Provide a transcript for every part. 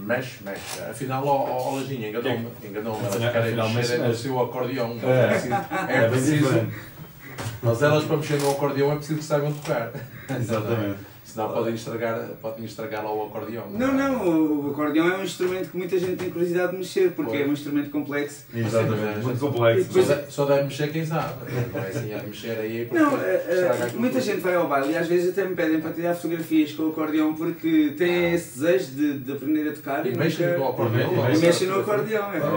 Mexe. Afinal, ó Lajinha, enganou-me. Elas querem mexer no seu acordeão. É preciso. Mas elas, para mexer no acordeão, é preciso que saibam tocar. Exatamente. Senão podem estragar lá o acordeão. Não, o acordeão é um instrumento que muita gente tem curiosidade de mexer, porque é um instrumento complexo. Exatamente, muito complexo. Só deve mexer quem sabe. Não é assim a mexer aí. Não, muita gente vai ao baile e às vezes até me pedem para tirar fotografias com o acordeão porque têm esse desejo de aprender a tocar. E mexem no acordeão. E mexem no acordeão, é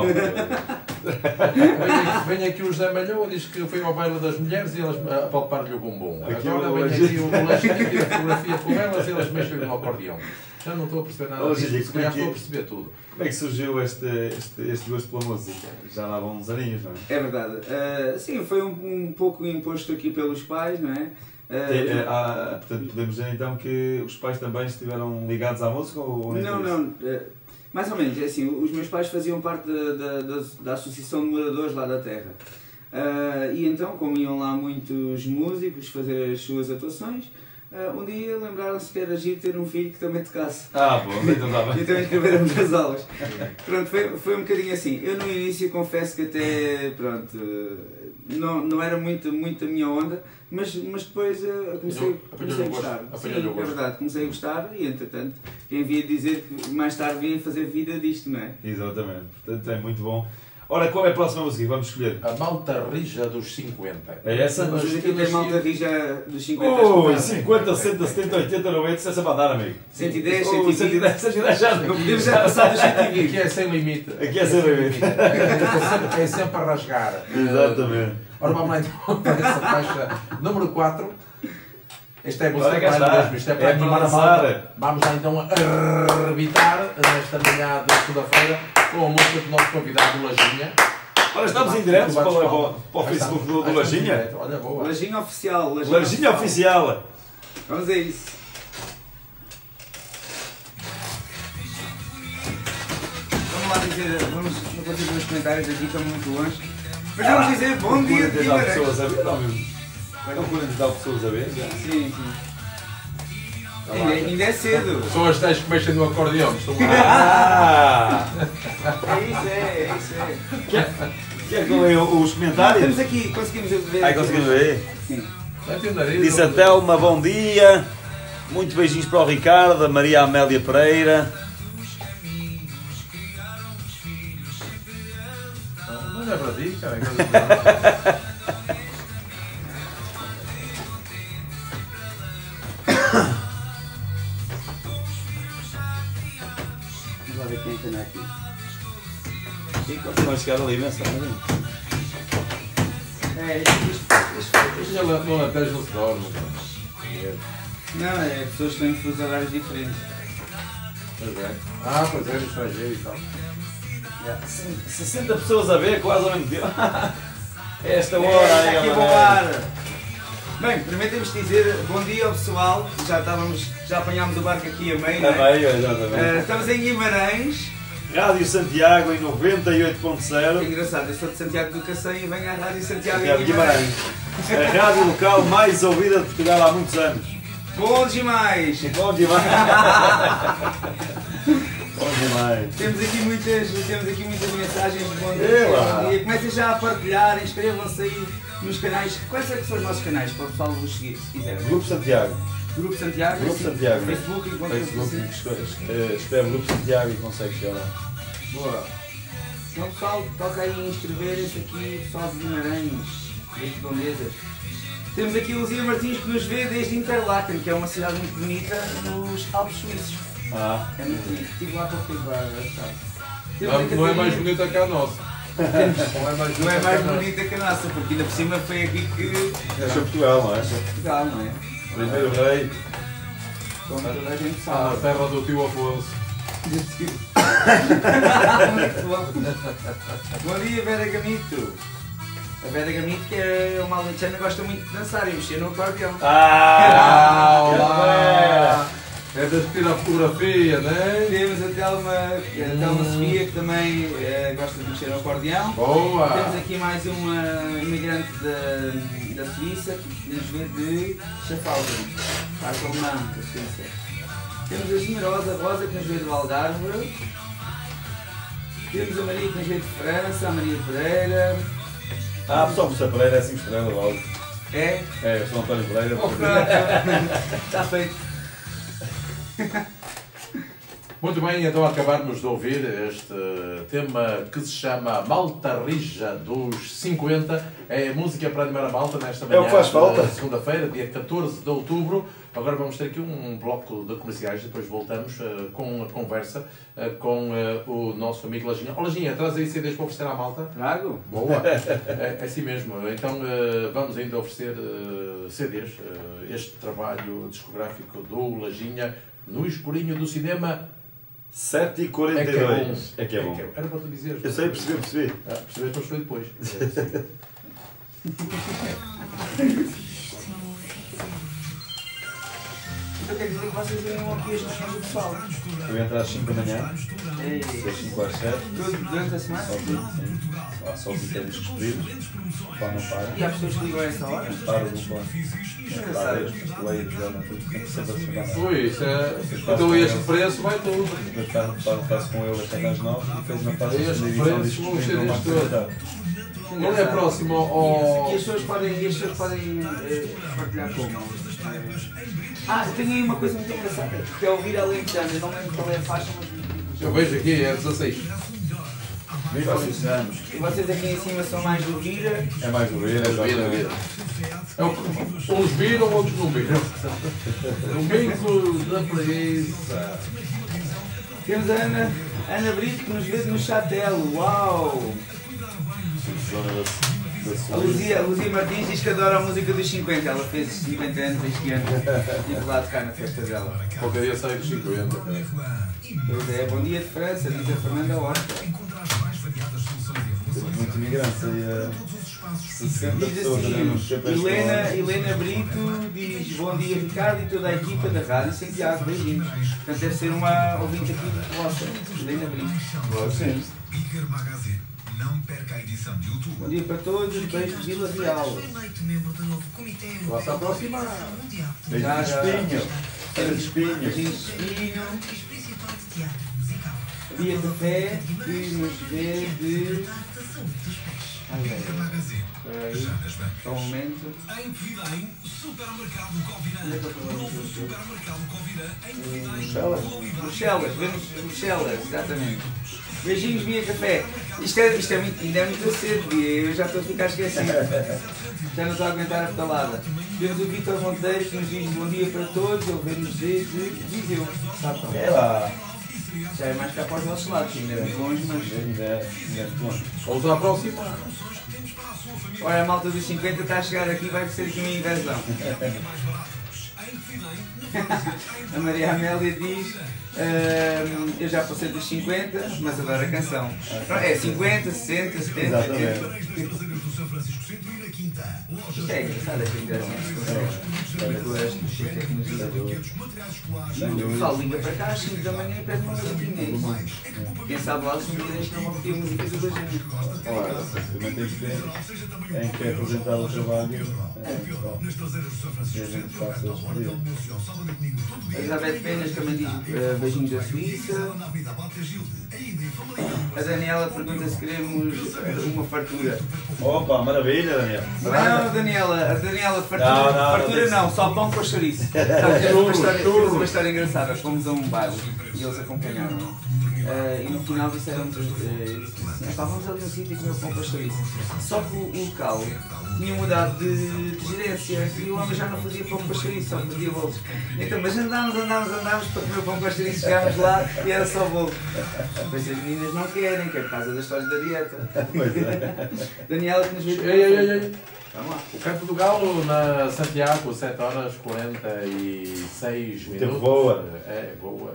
Vem aqui o José Malhoa, diz que foi ao baile das mulheres e elas apalparam-lhe o bumbum. Agora vem aqui o Lajinha, tira fotografia com elas e elas mexem no acordeão. Já não estou a perceber nada disso, já estou a perceber tudo. Como é que surgiu este gosto pela música? Já lá vão uns aninhos, não é? É verdade. Sim, foi um pouco imposto aqui pelos pais, não é? Portanto, podemos dizer então que os pais também estiveram ligados à música? Ou não. Mais ou menos, é assim, os meus pais faziam parte da Associação de Moradores lá da terra. E então, como iam lá muitos músicos fazer as suas atuações, um dia lembraram-se que era giro ter um filho que também tocasse. Bom, então está bem. Então inscreveram-me nas aulas. Pronto, foi um bocadinho assim. Eu no início confesso que até, pronto, não era muito a minha onda, mas depois comecei a gostar. Sim, é verdade, comecei a gostar e entretanto, quem via dizer que mais tarde vinha fazer vida disto, não é? Exatamente, portanto é muito bom. Ora, qual é a próxima música? Vamos escolher. A Malta Rija dos 50. É essa? Mas aqui tem Malta Rija dos 50. Ui, 50, 60, 70, 80, 90, isso é sempre a dar, amigo. 110, 110 já não. Podemos já passar dos 120. Aqui é sem limite. Aqui é sem limite. É sempre a rasgar. Exatamente. Ora, vamos lá então para essa faixa número 4. Esta é a música mesmo, isto é para animar a malta. Vamos lá então a arrebitar nesta manhã de segunda-feira com a música do nosso convidado, o Lajinha. Ora, estamos em direto para o Facebook do Lajinha. Olha, boa. Lajinha Oficial. Lajinha Oficial. Vamos a isso. Vamos lá dizer, vamos fazer os comentários aqui, estão muito longe. Mas vamos dizer bom dia de Guimarães. Pessoas a ver, não mesmo? Não podem dar pessoas a ver? Sim. Ainda é cedo. São as tais que mexem no acordeão. É isso. Quer que eu leia os comentários? Estamos aqui, conseguimos ver. Conseguimos ver? Sim. Disse a Telma, bom dia. Muitos beijinhos para o Ricardo, a Maria Amélia Pereira. Não é para ti, cara. Vamos ver quem está aqui. Vai chegar ali, mensagem. Isto não até não se dorme. Não, é pessoas que têm fusos horários diferentes. Pois é. Pois é, no estrangeiro e tal. 60 pessoas a ver, quase ao mesmo tempo. Esta hora aí, aqui galera. Bem, primeiro temos de dizer bom dia ao pessoal. Já apanhámos o barco aqui a meio, não é? A meio, exatamente. Estamos em Guimarães. Rádio Santiago em É 98.0. engraçado, eu sou de Santiago do Cacém e venho à Rádio Santiago Santiago em Guimarães. A rádio local mais ouvida de Portugal há muitos anos. Bom demais! Bom demais! Bom demais! Temos aqui muitas mensagens de bom dia. Comecem já a partilhar, inscrevam-se aí nos canais. Quais é que são os nossos canais para o pessoal vos seguir, se quiserem? Grupo Santiago. Grupo Santiago? Grupo Santiago. Facebook e escreve Grupo Santiago e consegue chegar lá. Boa! Então pessoal, toca aí em inscreverem-se aqui, pessoal de Guimarães, das redondezas. Temos aqui o Luzia Martins que nos vê desde Interlaken, que é uma cidade muito bonita nos Alpes Suíços. É muito bonito. Estive lá para o filme. Não é mais bonita que a nossa. Não é mais bonita que a nossa, porque ainda por cima foi aqui que... É Portugal, não é? Portugal, não é? Primeiro rei. Como toda a gente Na sabe. terra do tio Afonso. Bom dia, Vera Gamito. A Vera Gamito, que é uma alentejana, gosta muito de dançar e mexer no acordeão. Olá! É de tirar fotografia, não é? Temos a Telma Sofia, que também gosta de mexer no acordeão. Boa! Temos aqui mais uma imigrante da Suíça, que nos vê de Schaffhausen, parte alemã da Suíça. Temos a generosa Rosa que nos veio do Algarve. Temos a Maria que nos veio de França, a Maria Pereira. Ah, pessoal, Moça Pereira é 5 estrelas logo. É? É, eu sou António Pereira. Está feito. Muito bem, então acabarmos de ouvir este tema que se chama Malta Rija dos 50. É música para animar a malta nesta manhã de segunda-feira, dia 14 de outubro. Agora vamos ter aqui um bloco de comerciais, depois voltamos com a conversa com o nosso amigo Lajinha. Ó Lajinha, traz aí CDs para oferecer à malta? Trago. Boa, é assim mesmo. Então vamos ainda oferecer CDs, este trabalho discográfico do Lajinha, no escurinho do cinema. 7h42. É que é bom. Era para tu dizer. Eu sei, percebi. Percebeste, mas foi depois. Então quer dizer que vocês venham aqui as noções do pessoal? Eu ia entrar às 5 da manhã, das 5 às 7. Durante a semana? Só vídeos discutidos. Pá, não para. E há pessoas que ligam a essa hora? Para do plano. Ui, isso é. Então este preço vai tudo. Depois faço com ele até às 9 e depois não faço este preço, vamos ter este todo. Qual é próximo ao. E as pessoas podem partilhar como? Tenho aí uma coisa muito engraçada, que é ouvir a Alentejano. Eu não lembro qual é a faixa, mas. Eu vejo aqui, é 16. E vocês aqui em cima são mais do Vira? É mais do Vira, uns viram, outros não viram. O bico da preguiça. Temos a Ana Brito que nos vê no Chatel. Uau! A Luzia Martins diz que adora a música dos 50. Ela fez 50 anos este ano. Estive lá a tocar na festa dela. Qualquer dia sai dos 50. Pois é, bom dia de França, diz a Fernanda Horta. Temos muitos imigrantes aí, 60 diz pessoas. assim, Helena Brito diz bom dia Ricardo e toda a equipa da Rádio Santiago, beijinhos. Portanto deve ser uma ouvinte aqui de vossa, Helena Brito. Sim. Não perca a edição de YouTube. Bom dia para todos, beijo de Vila Real. Vamos aproximar. Beijo de espinho. Beijinho de espinho. Dia de fé que nos vê de. Peraí, só um momento. Em Covilhã, Supermercado Covilhã. Novo Supermercado Covilhã em Covilhã. Bruxelas, vemos Bruxelas, exatamente. Beijinhos, Via Café. Isto é muito cedo, eu já estou a ficar esquecido. Já não estou a aguentar a palavra. Temos o Vitor Monteiro que nos diz bom dia para todos, ele vê-nos desde Viseu. É lá. Já é mais cá para os nossos lados, ainda é muito longe, mas. Ainda é muito longe. Vamos aproximar. Olha, a malta dos 50 está a chegar aqui, vai ser aqui uma inversão. A Maria Amélia diz, eu já passei dos 50, mas adoro a canção. É 50, 60, 70, 80. Isto é engraçado, esta interação. O pessoal liga para cá às 5 da manhã e pede uma musiquinha. Quem sabe lá se um dia deixa não ouvir músicas do Beijinho. Olha, basicamente em que é apresentado o trabalho, a gente faça os pedidos. A Elizabeth Penas também diz beijinhos da Suíça. A Daniela pergunta se queremos uma fartura. Opa, maravilha, Daniel. Não, Daniela, a Daniela fartura não, só pão com chouriço. Temos uma história engraçada. Fomos a um baile e eles acompanharam. E no final disseram-nos assim, vamos ali no sítio e comer pão com chouriço. Só que o local tinha mudado de gerência e o homem já não fazia pão com chouriço, só fazia bolos. Então, mas andámos para comer pão com chouriço, chegámos lá e era só bolo. Depois as meninas não querem, que é por causa da história da dieta. Daniela que nos veio. Vamos lá. O Canto do Galo na Santiago, 7 horas 46 minutos. Tempo boa. É, boa.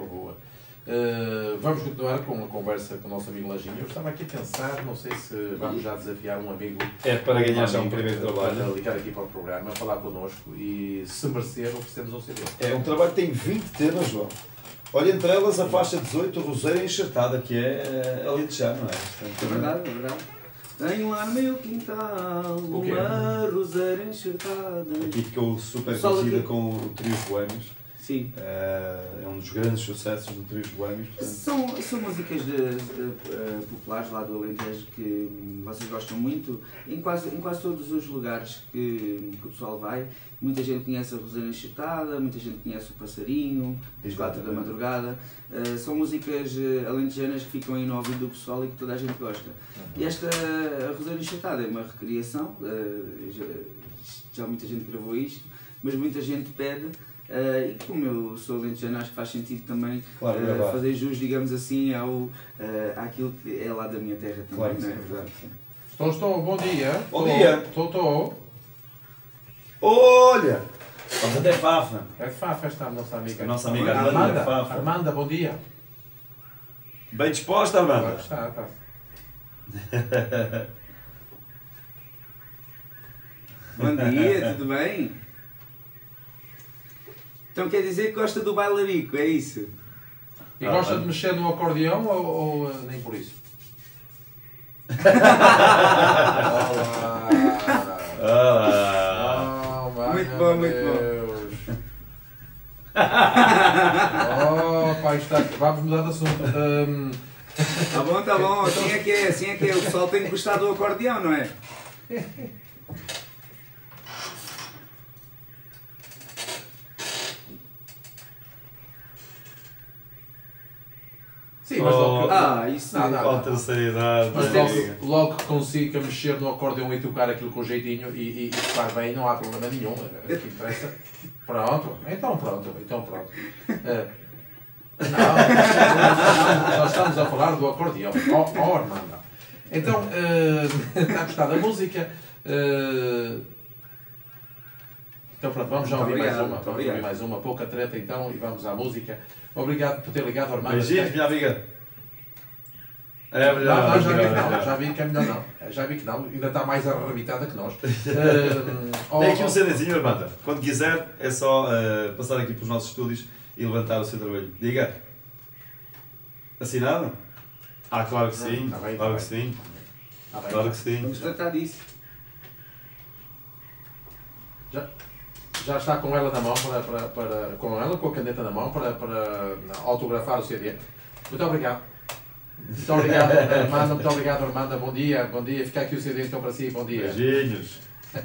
Vamos continuar com a conversa com o nosso amigo Lajinha. Eu estava aqui a pensar, não sei se vamos já desafiar um amigo. É para ganhar já um primeiro trabalho. Para ligar aqui para o programa, falar connosco e se merecer oferecemos ao CD. É um trabalho que tem 20 temas, João. Olha, entre elas a faixa 18, o Roseiro enxertada, que é alentejano, não é? É verdade. Tenho lá no meu quintal uma roseira enxertada. Aqui ficou super conhecida com o trio Boêmios. Sim. É um dos grandes sucessos do Trio Boêmios. São músicas populares lá do Alentejo que vocês gostam muito. Em quase todos os lugares que o pessoal vai, muita gente conhece a Roseira Enxertada, muita gente conhece o Passarinho, às 4 da madrugada. São músicas alentejanas que ficam aí no ouvido do pessoal e que toda a gente gosta. E esta a Roseira Enxertada é uma recriação, já muita gente gravou isto, mas muita gente pede. E como eu sou alentejano, acho que faz sentido também fazer jus, digamos assim, àquilo que é lá da minha terra também, claro, não é verdade? Estou, bom dia. Bom dia. Estou. Olha! Vamos até Fafa. É Fafa esta a nossa amiga. A nossa amiga Armanda. Fafa. Armanda, bom dia. Bem disposta, Armanda? Está. Bom dia, tudo bem? Então quer dizer que gosta do bailarico, é isso? E gosta de mexer no acordeão ou nem por isso? Olá! Muito bom, muito bom. Pá, vamos mudar de assunto. Tá bom, assim é que é. O pessoal tem que gostar do acordeão, não é? Sim, mas isso Com a terceira idade. Mas logo que consiga mexer no acordeão e tocar aquilo com jeitinho e tocar bem, não há problema nenhum. O que interessa. Pronto. Então pronto. Não, nós estamos a falar do acordeão. Armanda. Então, está a gostar da música. Então pronto, vamos já ouvir mais uma. Pouca treta então e vamos à música. Obrigado por ter ligado, Armando. Beijinhos, minha amiga. É melhor. Já vi que é melhor não. Já vi que não, ainda está mais arrebitada que nós. Tem aqui um CDzinho, Armanda. Quando quiser, é só passar aqui pelos nossos estúdios e levantar o seu trabalho. Diga. Assinado? Claro que sim. Claro que sim. Claro que sim. Vamos tratar disso. Já está com ela na mão, com a caneta na mão, para autografar o CD. Muito obrigado. Muito obrigado, Armanda. Muito obrigado, Armanda. Bom dia. Fica aqui o CD então para si. Bom dia. Beijinhos.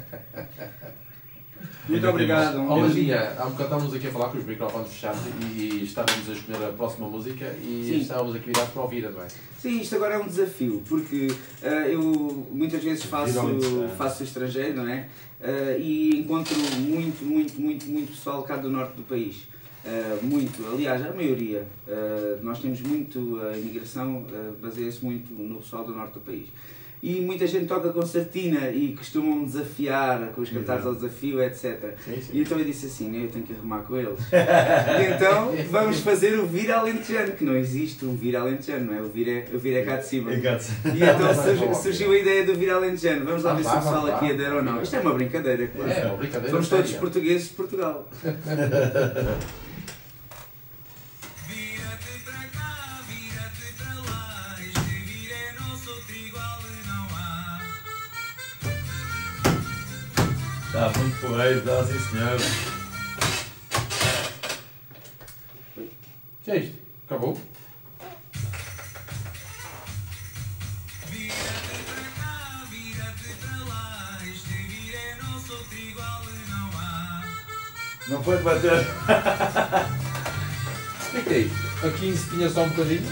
Muito obrigado. Olá, Gia. Há um bocado estávamos aqui a falar com os microfones fechados e estávamos a escolher a próxima música e estávamos aqui virados para ouvir, não é? Sim, isto agora é um desafio, porque eu muitas vezes faço estrangeiro, não é? E encontro muito pessoal cá do norte do país. Muito, aliás, a maioria. Nós temos muito, a imigração baseia-se muito no pessoal do norte do país. E muita gente toca concertina e costumam desafiar com os cantares ao desafio, etc. Sim. E então eu disse assim, eu tenho que arrumar com eles. E então vamos fazer o vir alentejano, que não existe um vir alentejano, não é? O vir é cá de cima. E então surgiu a ideia do vir alentejano. Vamos lá ver se o pessoal aqui adere ou não. Isto é uma brincadeira, claro. É uma brincadeira. Somos todos portugueses de Portugal. Está muito porreiro, está sim senhor. O que é isto? Acabou? Vira-te para cá, vira-te para lá, este vir é nosso, outro igual não há. Não foi de bater. O que é isto? A 15 tinha só um bocadinho?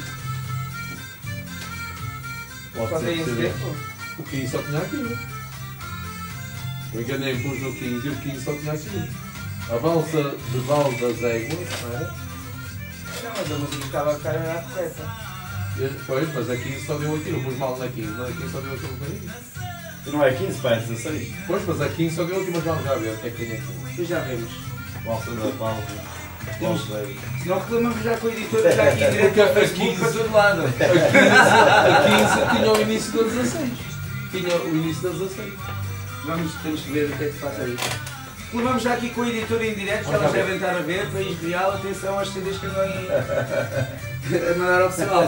Só tem esse tempo? O 15 só tinha aquilo. Eu enganei, pus no 15 e o 15 só tinha aquilo. A valsa de Val das Éguas, não era? Não, mas a música estava a cara correta. Pois, mas a 15 só deu aquilo. Eu pus mal na 15, mas a 15 só deu aquilo um bocadinho. E não é 15, pá, é 16. Pois, mas a 15 só deu aquilo, mas vamos já ver o que é que tem aqui. E já vemos. Valsa da Val. Se não reclamamos já com o editor, já aqui direto para o Facebook para todo lado. A 15 tinha o início da 16. Tinha o início da 16. Temos que ver o que é que se passa aí. Reclamamos já aqui com o editor em direto, que elas devem estar a ver, País Real, atenção às CDs que andam aí a mandar ao pessoal.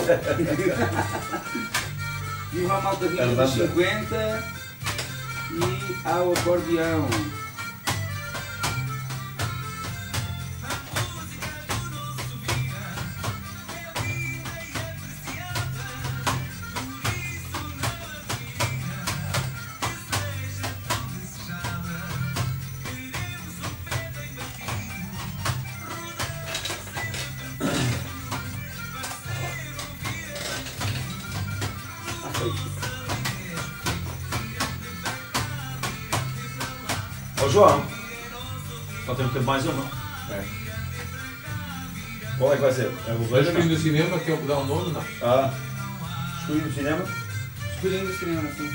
Viva a malta vinda dos 50 e ao acordeão. Ó João, só temos tempo mais uma. É. Qual é que vai ser? É o O Roseiros? escurinho do cinema, que é o que dá um nome, não? Ah, escurinho do cinema? Escurinho do cinema, assim.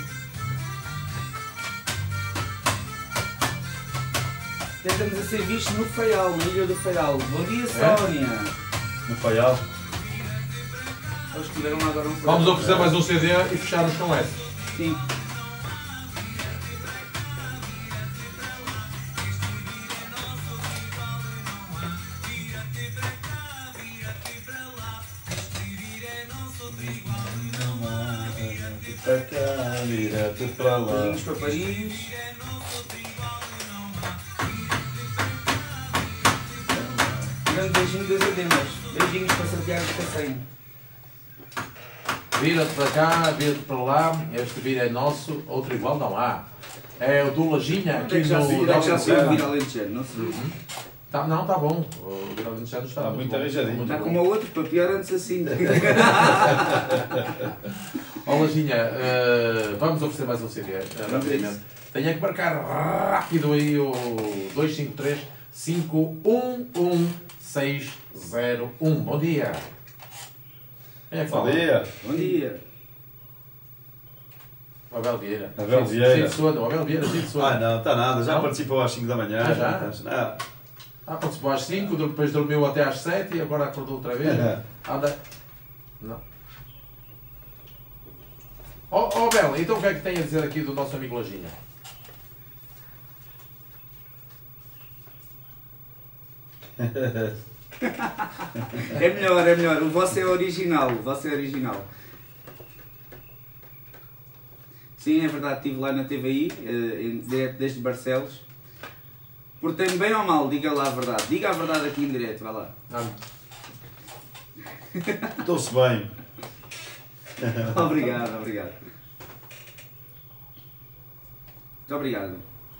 Tentamos a ser vistos no Faial, na Ilha do Faial. Bom dia, Sónia! No Faial. Eles tiveram lá agora um Vamos oferecer mais um CD e fecharmos com essa. Sim. Para cá, vira-te para lá. Beijinhos para Paris. Grande beijinho das ademas. Beijinhos para Santiago de Cacém. Vira-te para cá, vira-te para lá. Este vira é nosso, outro igual não há. É o do Lajinha, Onde é aqui que já se no... viu o Vira Alentejano? Não se viu. Tá, não, está bom. O Vira Alentejano está Está muito bom. arranjadinho. Muito Está bom. como o outro, para pior antes assim. Ó Lajinha, vamos oferecer mais um CD, rapidamente. Tenho que marcar rápido aí o 253-511-601. Bom dia. É, Bom fala. dia. Bom dia. O Abel Vieira. Abel Vieira. Cheio de sono. O Abel Vieira, cheio de sono. Ah, não, está nada. Já Não? participou às 5 da manhã. Ah, já? Não. Participou às 5, depois dormiu até às 7 e agora acordou outra vez. Anda. Não. Ó Abel, então o que é que tem a dizer aqui do nosso amigo Lajinha? É melhor, é melhor. O vosso é original. O vosso é original. Sim, é verdade. Estive lá na TVI, em direto desde Barcelos. Portei-me bem ou mal? Diga lá a verdade. Diga a verdade aqui em direto. Vai lá. Estou-se bem. Obrigado, obrigado. Muito obrigado.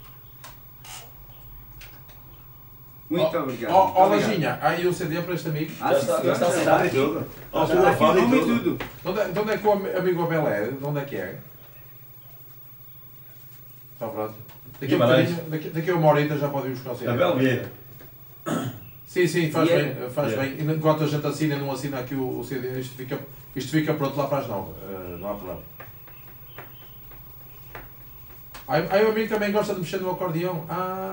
Muito obrigado. Ó Muito obrigado. Lajinha, aí o CD para este amigo. Ah, sim, senhor, Já está assinado e tudo. Já está aqui o nome e tudo. De onde é que o amigo Abel é? De onde é que é? Então pronto. Daqui a um Guimarães. bocadinho, daqui a uma horita já pode ir buscar o CD. Abel Vieira. Sim, faz Yeah. bem, faz Yeah. bem. Enquanto a gente assina, não assina aqui o CD, isto fica pronto lá para as 9. Não há problema. Aí o amigo também gosta de mexer no acordeão.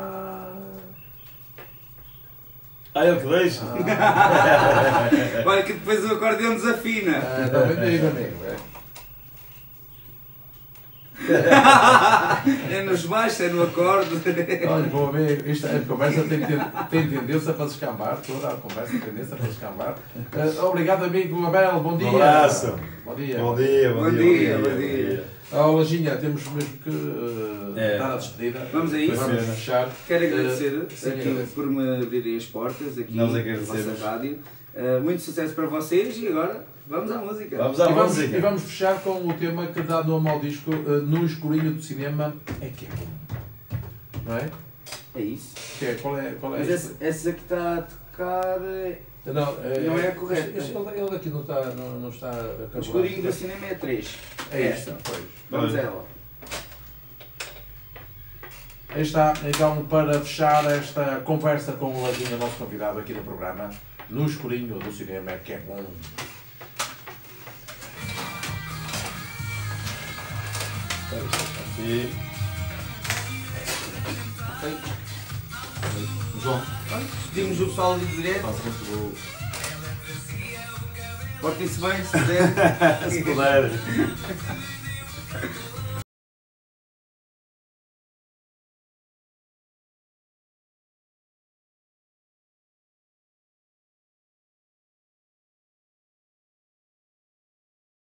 Ele que deixa. Olha que depois o acordeão desafina. Está bem daí, amigo. É nos baixos, é no acorde. Olha, vou ver, a conversa tem tendência para descambar, toda a conversa tem tendência para descambar. Obrigado, amigo Abel, bom dia. Um abraço. Bom dia. Bom dia, Bom dia. Lajinha, temos mesmo que dar a despedida. Vamos a isso. Vamos fechar. Quero agradecer sim, aqui agradeço. por me abrirem as portas aqui Nós na agradecemos. vossa rádio. Muito sucesso para vocês e agora vamos à música. Vamos à música. E vamos fechar com o tema que dá nome ao disco, No Escurinho do Cinema é que é bom. Não é? É isso. Qual é Mas este? essa que está a tocar Não é a correta. Ele aqui não está o escurinho do cinema é 3. É esta, pois. Vamos a ela. Aí está, então, para fechar esta conversa com o Lajinha, nosso convidado aqui no programa, No Escurinho do Cinema é que é bom. E João, Despedimos o pessoal ali de direto. faça muito bom. Portem-se bem, se puder. se puder.